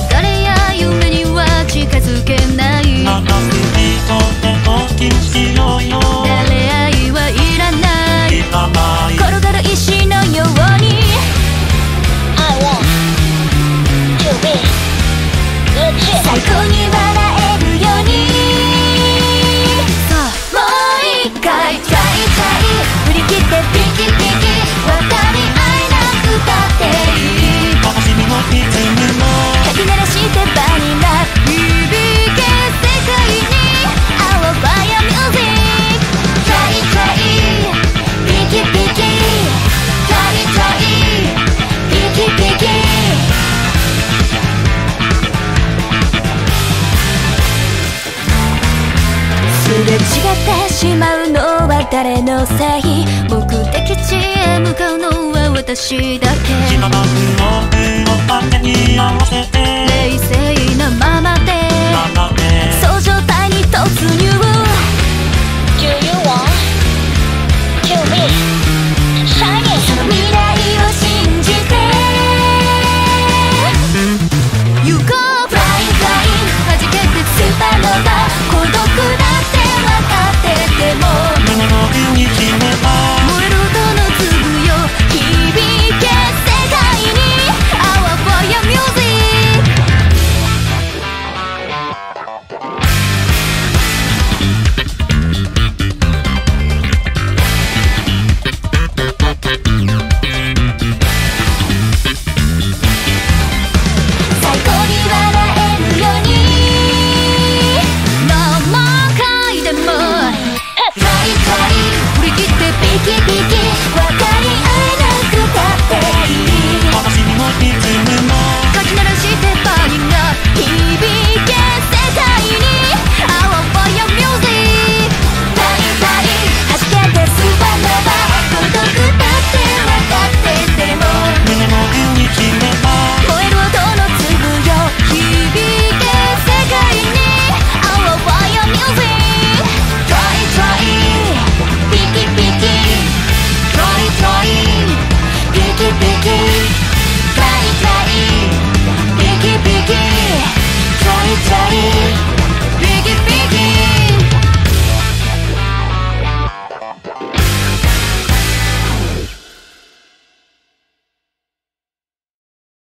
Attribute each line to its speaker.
Speaker 1: 憧れや夢には近づけない。
Speaker 2: また好きとて大きくしようよ。
Speaker 1: 誰愛はいらない。
Speaker 2: いらない。
Speaker 1: 転がる石のように
Speaker 3: I want to be good shit。
Speaker 1: 最高に笑えるように。さあもう一回トライトライ。振り切ってピキピキ。渡り合いなくたっていい。
Speaker 2: 悲しみもいつにも
Speaker 1: かき鳴らしてバニラ響け世界に Our fire music。 Try try ピキピキ Try try ピキピキ。すれ違ってしまうのは誰のせい。目的地へ向かうのは私だけ。
Speaker 2: 気の毒を羽に合わせて
Speaker 1: 冷静なままで
Speaker 2: ままで
Speaker 1: そう状態に突入。